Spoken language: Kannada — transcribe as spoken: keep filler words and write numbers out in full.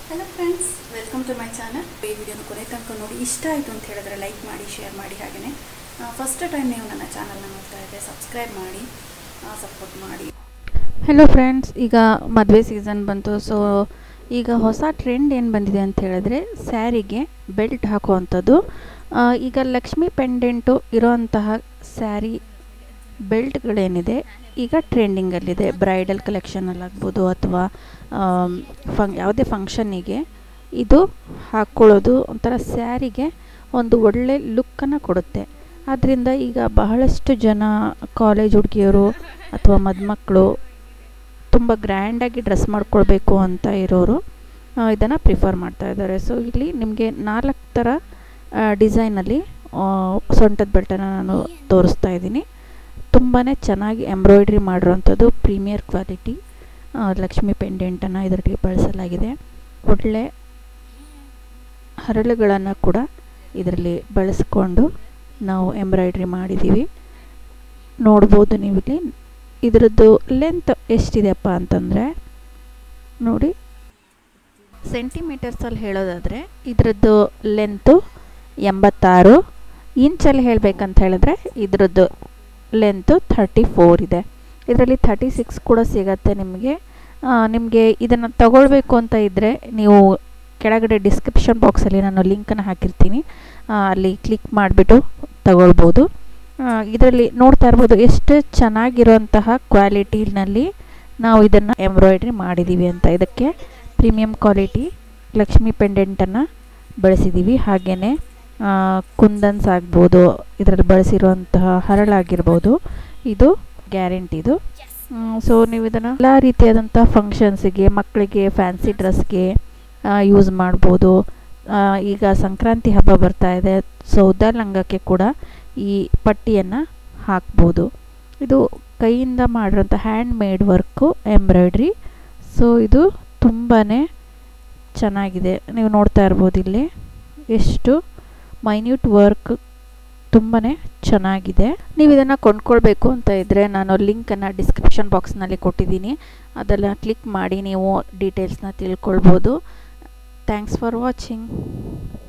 Hello friends, welcome to my channel. ಈ ವಿಡಿಯೋನ ಕೊನೆ ತನಕ ನೋಡಿ ಇಷ್ಟ ಆಯಿತು ಅಂತ ಹೇಳಿದ್ರೆ ಲೈಕ್ ಮಾಡಿ ಶೇರ್ ಮಾಡಿ ಹಾಗೇನೇ ಫಸ್ಟ್ ಟೈಮ್ ನೀವು ನನ್ನ ಚಾನಲ್ನ ನೋಡ್ತಾ ಇದ್ದರೆ ಸಬ್ಸ್ಕ್ರೈಬ್ ಮಾಡಿ ಸಪೋರ್ಟ್ ಮಾಡಿ. ಹೆಲೋ ಫ್ರೆಂಡ್ಸ್, ಈಗ ಮದುವೆ ಸೀಸನ್ ಬಂತು. ಸೊ ಈಗ ಹೊಸ ಟ್ರೆಂಡ್ ಏನು ಬಂದಿದೆ ಅಂತ ಹೇಳಿದ್ರೆ ಸ್ಯಾರಿಗೆ ಬೆಲ್ಟ್ ಹಾಕುವಂಥದ್ದು. ಈಗ ಲಕ್ಷ್ಮಿ ಪೆಂಡೆಂಟು ಇರೋಂತಹ ಸ್ಯಾರಿ ಬೆಲ್ಟ್ಗಳೇನಿದೆ ಈಗ ಟ್ರೆಂಡಿಂಗಲ್ಲಿದೆ. ಬ್ರೈಡಲ್ ಕಲೆಕ್ಷನಲ್ಲಾಗ್ಬೋದು ಅಥವಾ ಫಂಕ್ ಯಾವುದೇ ಫಂಕ್ಷನ್ನಿಗೆ ಇದು ಹಾಕ್ಕೊಳ್ಳೋದು ಒಂಥರ ಸ್ಯಾರಿಗೆ ಒಂದು ಒಳ್ಳೆ ಲುಕ್ಕನ್ನು ಕೊಡುತ್ತೆ. ಆದ್ದರಿಂದ ಈಗ ಬಹಳಷ್ಟು ಜನ ಕಾಲೇಜ್ ಹುಡುಗಿಯರು ಅಥವಾ ಮದುಮಕ್ಕಳು ತುಂಬ ಗ್ರ್ಯಾಂಡಾಗಿ ಡ್ರೆಸ್ ಮಾಡ್ಕೊಳ್ಬೇಕು ಅಂತ ಇರೋರು ಇದನ್ನು ಪ್ರಿಫರ್ ಮಾಡ್ತಾ ಇದ್ದಾರೆ. ಸೊ ಇಲ್ಲಿ ನಿಮಗೆ ನಾಲ್ಕು ಥರ ಡಿಸೈನಲ್ಲಿ ಸೊಂಟದ ಬೆಲ್ಟನ್ನು ನಾನು ತೋರಿಸ್ತಾ ಇದ್ದೀನಿ. ತುಂಬಾ ಚೆನ್ನಾಗಿ ಎಂಬ್ರಾಯ್ಡ್ರಿ ಮಾಡಿರೋವಂಥದ್ದು ಪ್ರೀಮಿಯರ್ ಕ್ವಾಲಿಟಿ ಲಕ್ಷ್ಮಿ ಪೆಂಡೆಂಟನ್ನು ಇದರಲ್ಲಿ ಬಳಸಲಾಗಿದೆ. ಒಳ್ಳೆ ಹರಳುಗಳನ್ನು ಕೂಡ ಇದರಲ್ಲಿ ಬಳಸ್ಕೊಂಡು ನಾವು ಎಂಬ್ರಾಯ್ಡ್ರಿ ಮಾಡಿದ್ದೀವಿ. ನೋಡ್ಬೋದು ನೀವು ಇಲ್ಲಿ. ಇದರದ್ದು ಲೆಂತ್ ಎಷ್ಟಿದೆಯಪ್ಪ ಅಂತಂದರೆ ನೋಡಿ, ಸೆಂಟಿಮೀಟರ್ಸಲ್ಲಿ ಹೇಳೋದಾದರೆ ಇದರದ್ದು ಲೆಂತು ಎಂಬತ್ತಾರು, ಇಂಚಲ್ಲಿ ಹೇಳಬೇಕಂತ ಹೇಳಿದ್ರೆ ಇದರದ್ದು ಲೆಂತು ಥರ್ಟಿ ಫೋರ್ ಇದೆ. ಇದರಲ್ಲಿ ಥರ್ಟಿ ಸಿಕ್ಸ್ ಕೂಡ ಸಿಗತ್ತೆ ನಿಮಗೆ. ನಿಮಗೆ ಇದನ್ನು ತಗೊಳ್ಬೇಕು ಅಂತ ಇದ್ದರೆ ನೀವು ಕೆಳಗಡೆ ಡಿಸ್ಕ್ರಿಪ್ಷನ್ ಬಾಕ್ಸಲ್ಲಿ ನಾನು ಲಿಂಕನ್ನು ಹಾಕಿರ್ತೀನಿ, ಅಲ್ಲಿ ಕ್ಲಿಕ್ ಮಾಡಿಬಿಟ್ಟು ತಗೊಳ್ಬೋದು. ಇದರಲ್ಲಿ ನೋಡ್ತಾ ಇರ್ಬೋದು ಎಷ್ಟು ಚೆನ್ನಾಗಿರುವಂತಹ ಕ್ವಾಲಿಟಿನಲ್ಲಿ ನಾವು ಇದನ್ನು ಎಂಬ್ರಾಯ್ಡ್ರಿ ಮಾಡಿದ್ದೀವಿ ಅಂತ. ಇದಕ್ಕೆ ಪ್ರೀಮಿಯಂ ಕ್ವಾಲಿಟಿ ಲಕ್ಷ್ಮಿ ಪೆಂಡೆಂಟನ್ನು ಬಳಸಿದ್ದೀವಿ. ಹಾಗೆಯೇ ಕುಂದನ್ಸ್ ಆಗ್ಬೋದು, ಇದರಲ್ಲಿ ಬಳಸಿರುವಂತಹ ಹರಳಾಗಿರ್ಬೋದು, ಇದು ಗ್ಯಾರಂಟಿದು. ಸೊ ನೀವು ಇದನ್ನು ಎಲ್ಲ ರೀತಿಯಾದಂಥ ಫಂಕ್ಷನ್ಸಿಗೆ, ಮಕ್ಕಳಿಗೆ ಫ್ಯಾನ್ಸಿ ಡ್ರೆಸ್ಗೆ ಯೂಸ್ ಮಾಡ್ಬೋದು. ಈಗ ಸಂಕ್ರಾಂತಿ ಹಬ್ಬ ಬರ್ತಾ ಇದೆ, ಸೌದ ಲಂಗಕ್ಕೆ ಕೂಡ ಈ ಪಟ್ಟಿಯನ್ನು ಹಾಕ್ಬೋದು. ಇದು ಕೈಯಿಂದ ಮಾಡಿರೋಂಥ hand made work embroidery. So ಇದು ತುಂಬಾ ಚೆನ್ನಾಗಿದೆ. ನೀವು ನೋಡ್ತಾ ಇರ್ಬೋದು ಇಲ್ಲಿ ಎಷ್ಟು ಮೈನ್ಯೂಟ್ ವರ್ಕ್, ತುಂಬಾ ಚೆನ್ನಾಗಿದೆ. ನೀವು ಇದನ್ನು ಕೊಂಡ್ಕೊಳ್ಬೇಕು ಅಂತ ಇದ್ದರೆ ನಾನು ಲಿಂಕನ್ನು ಡಿಸ್ಕ್ರಿಪ್ಷನ್ ಬಾಕ್ಸ್ನಲ್ಲಿ ಕೊಟ್ಟಿದ್ದೀನಿ, ಅದೆಲ್ಲ ಕ್ಲಿಕ್ ಮಾಡಿ ನೀವು ಡೀಟೇಲ್ಸ್ನ ತಿಳ್ಕೊಳ್ಬೋದು. Thanks for watching.